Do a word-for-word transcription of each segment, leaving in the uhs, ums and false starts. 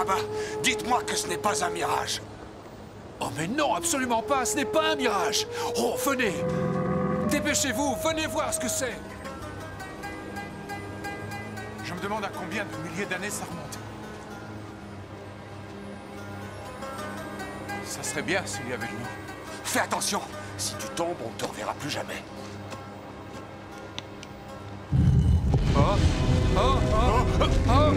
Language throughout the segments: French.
là-bas. Dites-moi que ce n'est pas un mirage. Oh mais non, absolument pas, ce n'est pas un mirage. Oh, venez. Dépêchez-vous, venez voir ce que c'est. Je me demande à combien de milliers d'années ça remonte. Ça serait bien s'il y avait de l'eau. Fais attention. Si tu tombes, on ne te reverra plus jamais. Oh, oh, oh, oh.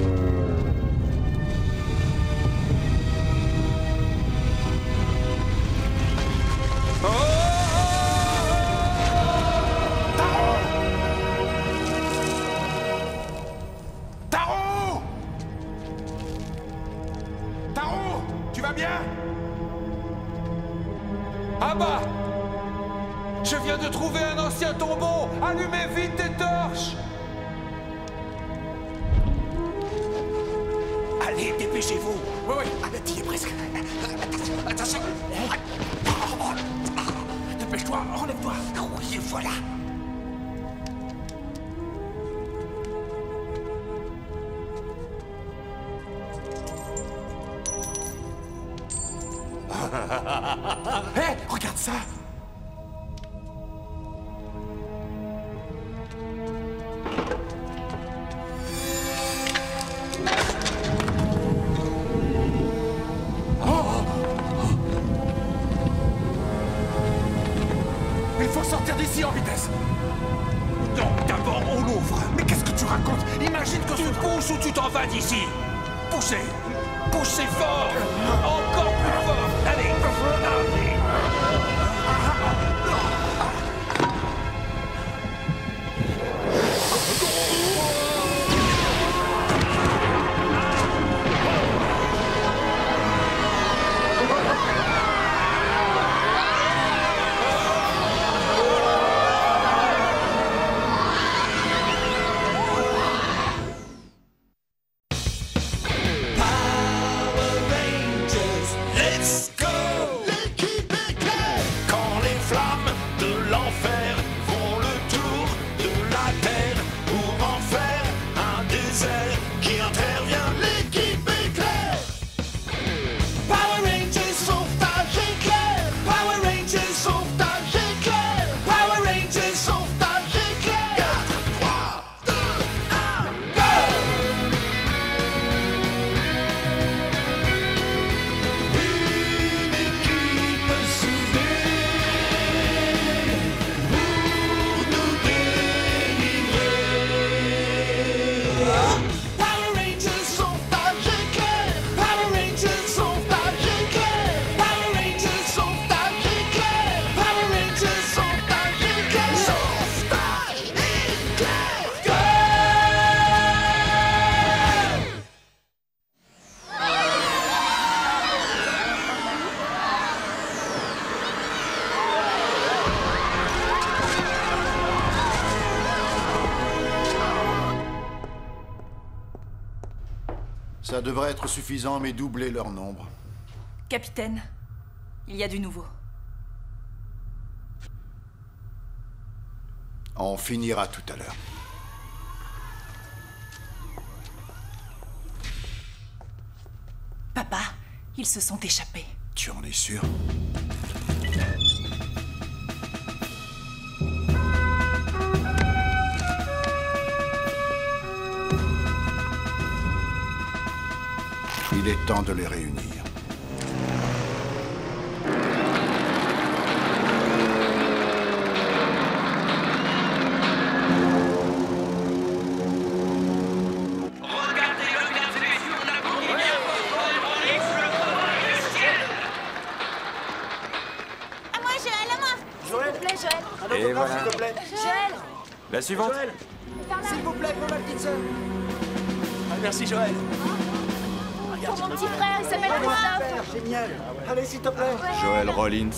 Taro! Taro! Tu vas bien? Ah bah! Je viens de trouver un ancien tombeau! Allumez vite tes torches! Allez, dépêchez-vous. Oui, oui. Ah, t'y es presque. Attention. Dépêche-toi, enlève-toi. Oui, voilà. Hé, hey, regarde ça! Il faut sortir d'ici en vitesse. Non, d'abord on l'ouvre. Mais qu'est-ce que tu racontes? Imagine que Tu ce... pousses ou tu t'en vas d'ici! Poussez! Poussez fort! Encore plus fort! Allez! Allez! Let's go! L'équipe est claire! Quand les flammes de l'enfer font le tour de la terre pour en faire un désert qui intervient, l'équipe est claire! Power Rangers sauvetage éclair! Power Rangers sauvetage éclair! Power Rangers sauvetage éclair! quatre, trois, deux, un, go! Une équipe soudée pour nous délivrer. Power Rangers sauvetage éclair. Power Rangers sauvetage éclair. Power Rangers sauvetage éclair. Power Rangers sauvetage éclair. Sauvetage éclair. Go! Ça devrait être suffisant, mais doubler leur nombre. Capitaine, il y a du nouveau. On finira tout à l'heure. Papa, ils se sont échappés. Tu en es sûr? Il est temps de les réunir. À moi, Joël, à moi. Joël, S'il vous plaît, Joël. un Et autographe, voilà. s'il te plaît. Joël, La suivante? Joël, par là. s'il vous plaît, pour ma petite sœur. Ah, merci, Joël. Regarde, Pour mon s'il petit te frère, il s'appelle plaît. Christophe. Super, génial. Allez, s'il te plaît. Joël Rollins.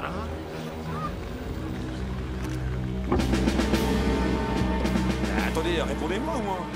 Attendez, répondez-moi au moins.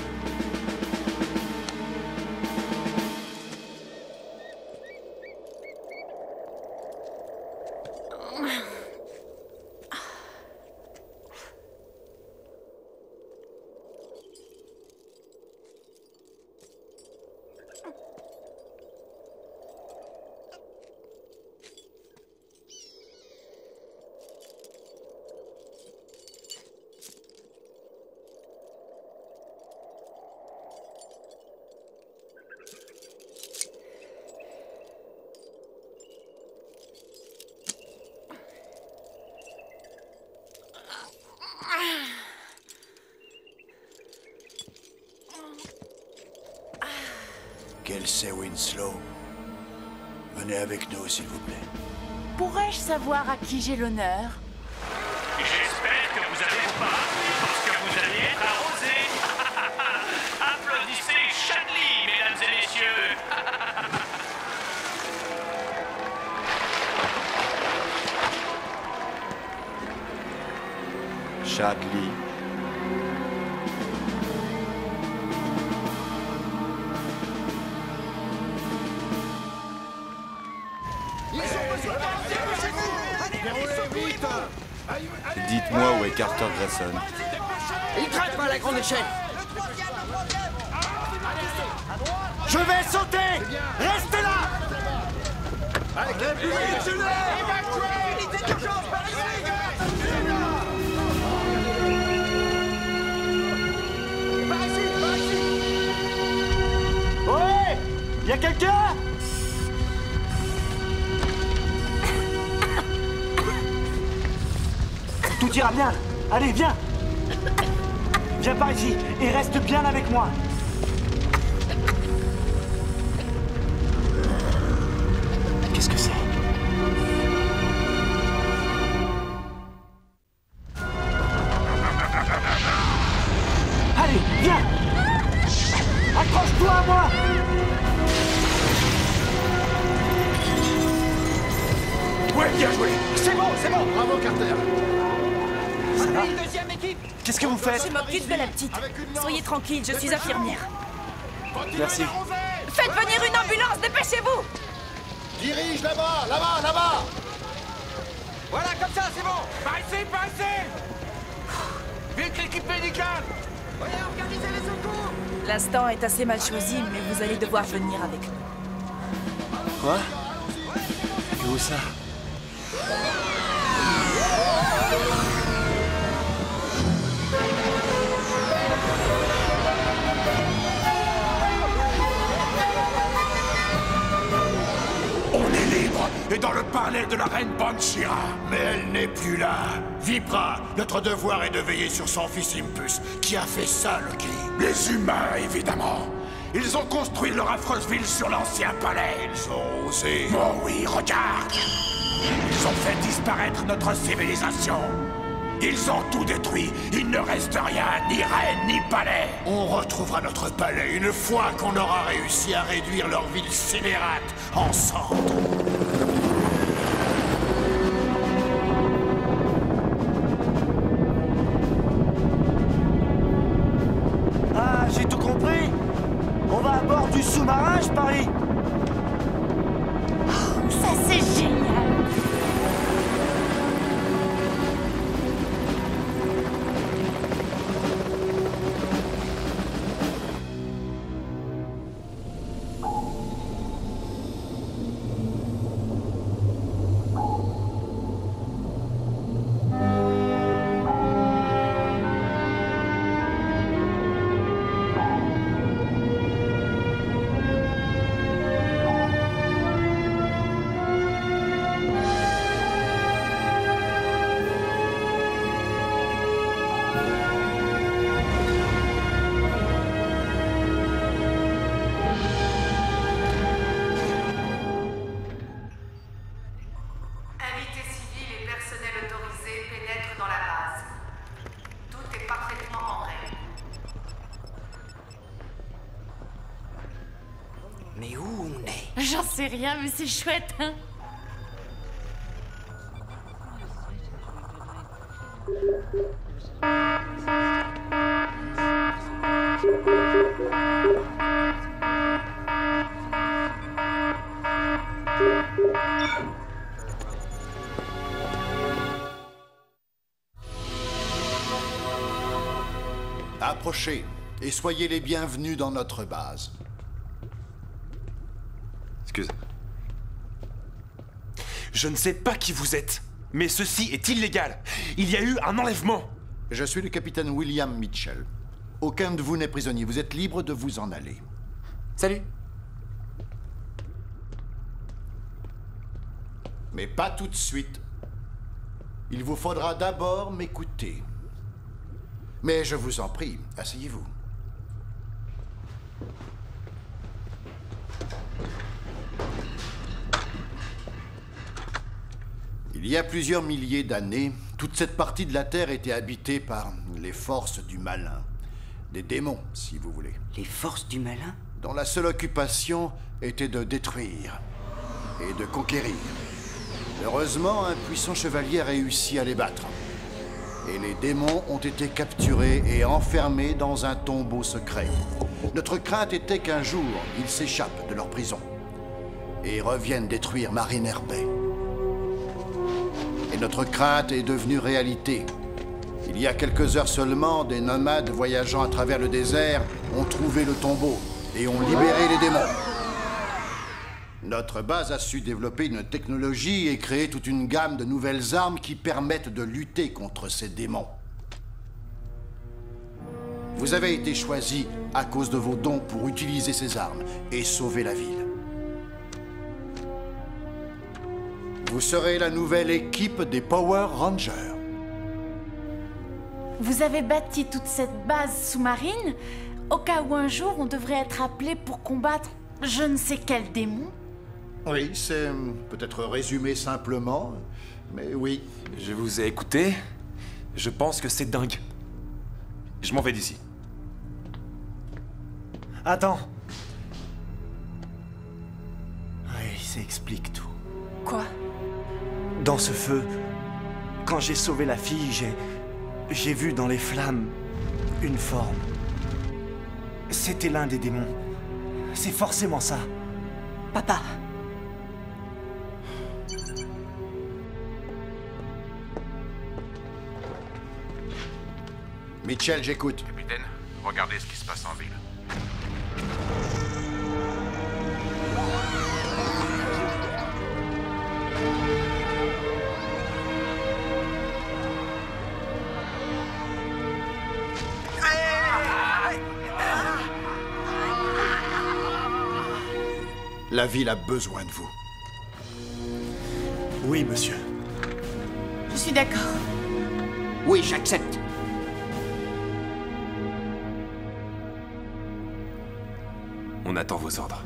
Kelsey Winslow, venez avec nous, s'il vous plaît. Pourrais-je savoir à qui j'ai l'honneur? J'espère que vous allez pas, parce que vous allez être arrosé. Applaudissez Chadley, mesdames et messieurs. Chadley. Dites-moi où est Carter Grayson. Il traite pas la grande échelle. Je vais sauter. Restez là. Ouais, y a quelqu'un? Tout ira bien. Allez, viens. Viens par ici et reste bien avec moi. Qu'est-ce que c'est? Allez, viens. Accroche-toi à moi. Ouais, bien joué. C'est bon, c'est bon. Bravo, Carter. Ça va? Qu'est-ce que vous faites? Je m'occupe de la petite. Soyez tranquille, je suis infirmière. Merci. Faites venir une ambulance, dépêchez-vous! Dirige là-bas, là-bas, là-bas. Voilà, comme ça, c'est bon. Par ici, par ici. Vite, l'équipe médicale. Voyez, organisez les secours. L'instant est assez mal choisi, mais vous allez devoir venir avec nous. Quoi? Où ça? On est libre et dans le palais de la reine Banshira. Mais elle n'est plus là. Vipra, notre devoir est de veiller sur son fils Impus, qui a fait ça, Loki. Les humains, évidemment. Ils ont construit leur affreuse ville sur l'ancien palais. Ils ont osé. Oh oui, regarde. Ils ont fait disparaître notre civilisation. Ils ont tout détruit. Il ne reste rien, ni reine, ni palais. On retrouvera notre palais une fois qu'on aura réussi à réduire leur ville scélérate en cendres. Ah, j'ai tout compris. On va à bord du sous-marin, je parie. Ça, c'est génial. Mais où on est? J'en sais rien, mais c'est chouette, hein? Approchez et soyez les bienvenus dans notre base. Excuse. Je ne sais pas qui vous êtes, mais ceci est illégal. Il y a eu un enlèvement. Je suis le capitaine William Mitchell. Aucun de vous n'est prisonnier. Vous êtes libre de vous en aller. Salut. Mais pas tout de suite. Il vous faudra d'abord m'écouter. Mais je vous en prie, asseyez-vous. Il y a plusieurs milliers d'années, toute cette partie de la Terre était habitée par les forces du malin. Des démons, si vous voulez. Les forces du malin? Dont la seule occupation était de détruire et de conquérir. Heureusement, un puissant chevalier a réussi à les battre. Et les démons ont été capturés et enfermés dans un tombeau secret. Notre crainte était qu'un jour, ils s'échappent de leur prison et reviennent détruire Mariner Bay. Et notre crainte est devenue réalité. Il y a quelques heures seulement, des nomades voyageant à travers le désert ont trouvé le tombeau et ont libéré les démons. Notre base a su développer une technologie et créer toute une gamme de nouvelles armes qui permettent de lutter contre ces démons. Vous avez été choisi à cause de vos dons pour utiliser ces armes et sauver la ville. Vous serez la nouvelle équipe des Power Rangers. Vous avez bâti toute cette base sous-marine au cas où un jour on devrait être appelé pour combattre je ne sais quel démon? Oui, c'est peut-être résumé simplement, mais oui. Je vous ai écouté. Je pense que c'est dingue. Je m'en vais d'ici. Attends. Oui, ça explique tout. Quoi? Dans ce feu, quand j'ai sauvé la fille, j'ai... j'ai vu dans les flammes une forme. C'était l'un des démons. C'est forcément ça. Papa. Mitchell, j'écoute. Capitaine, regardez ce qui se passe en ville. La ville a besoin de vous. Oui, monsieur. Je suis d'accord. Oui, j'accepte. On attend vos ordres.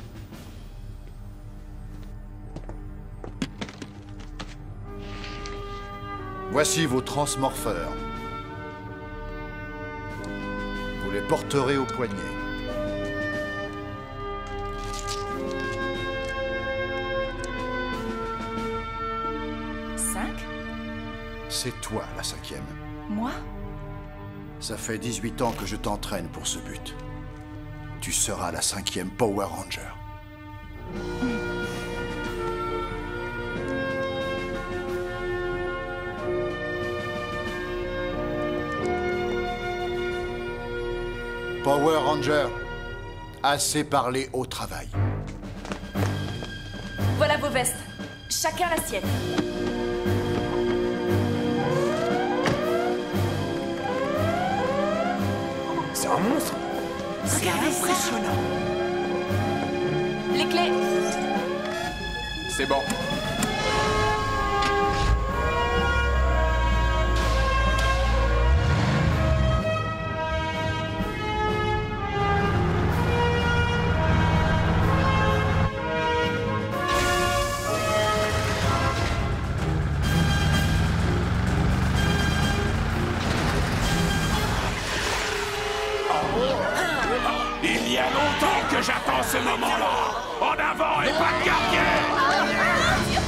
Voici vos transmorpheurs. Vous les porterez au poignet. Cinq? C'est toi, la cinquième. Moi? Ça fait dix-huit ans que je t'entraîne pour ce but. Tu seras la cinquième Power Ranger. Power Ranger, assez parlé au travail. Voilà vos vestes. Chacun la sienne. C'est un monstre. Regardez ça. Les clés. C'est bon. Il y a longtemps que j'attends ce moment-là. En avant et pas de gardien.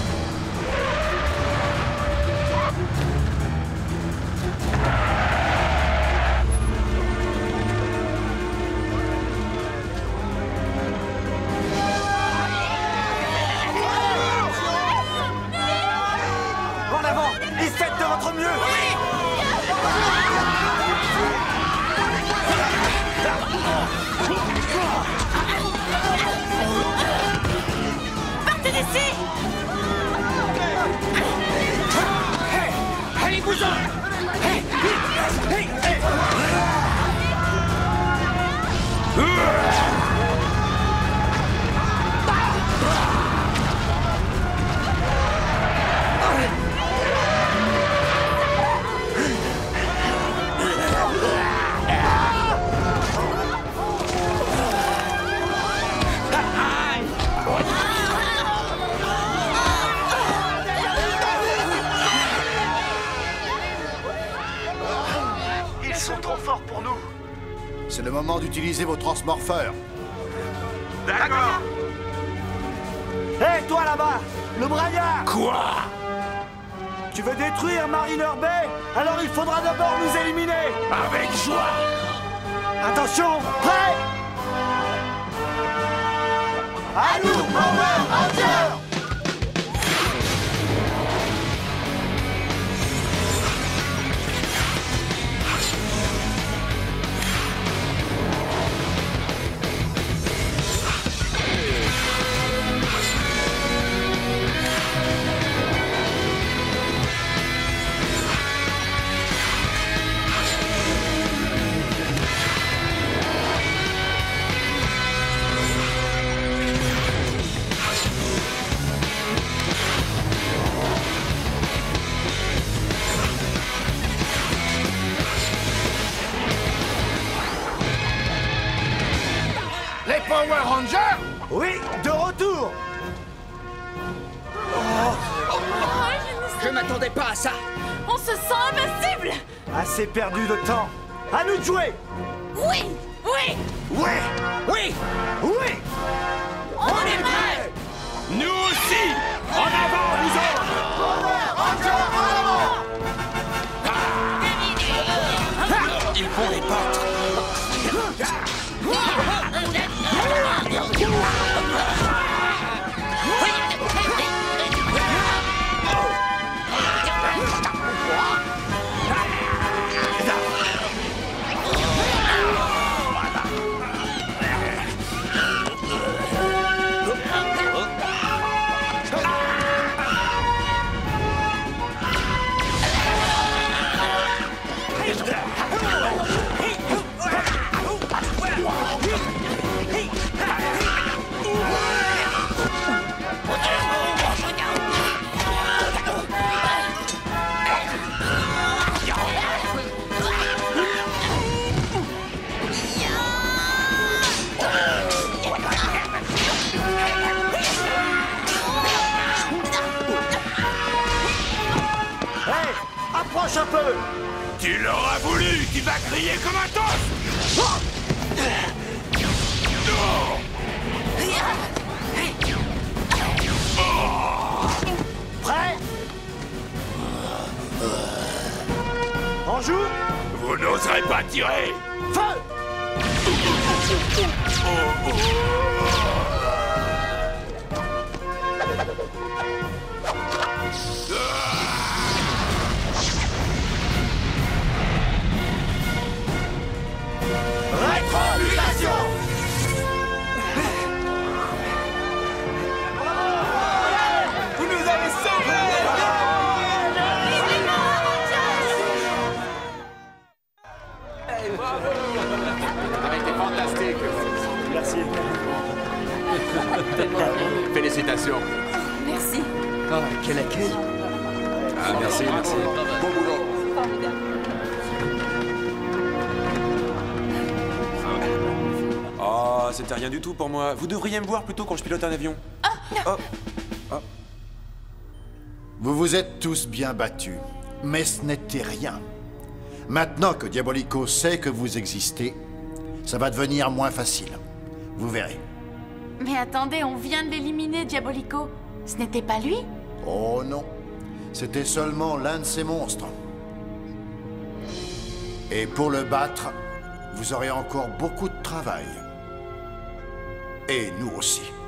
En avant et faites de votre mieux. Partez d'ici. Hey, allez-vous-en. Hey, hey, hey. c'est le moment d'utiliser vos transmorpheurs. D'accord. Hé, hey, toi là-bas, le braillard! Quoi? Tu veux détruire Mariner Bay? Alors il faudra d'abord nous éliminer! Avec joie! Attention, prêt? À nous, Power Rangers! Les Power Rangers? Oui, de retour! Je m'attendais pas à ça. On se sent invincible! Assez perdu de temps. À nous de jouer! Oui! Oui! Oui! Oui! Oui! On, On est prêts! Nous aussi! En avant, nous autres! Power Rangers en avant! Ils vont les battre! Approche un peu! Tu l'auras voulu! Tu vas griller comme un toast! Prêt? On joue? Vous n'oserez pas tirer! Feu! Rétrogradation! Vous nous avez sauvés! Ça a été fantastique. Merci. Félicitations. Merci. Ah, quel accueil! Ah, merci, merci. Bon boulot. Formidable. Oh, c'était rien du tout pour moi. Vous devriez me voir plutôt quand je pilote un avion. Oh. Oh. Vous vous êtes tous bien battus, mais ce n'était rien. Maintenant que Diabolico sait que vous existez, ça va devenir moins facile. Vous verrez. Mais attendez, on vient de l'éliminer, Diabolico. Ce n'était pas lui? Oh non, c'était seulement l'un de ces monstres. Et pour le battre, vous aurez encore beaucoup de travail. Et nous aussi.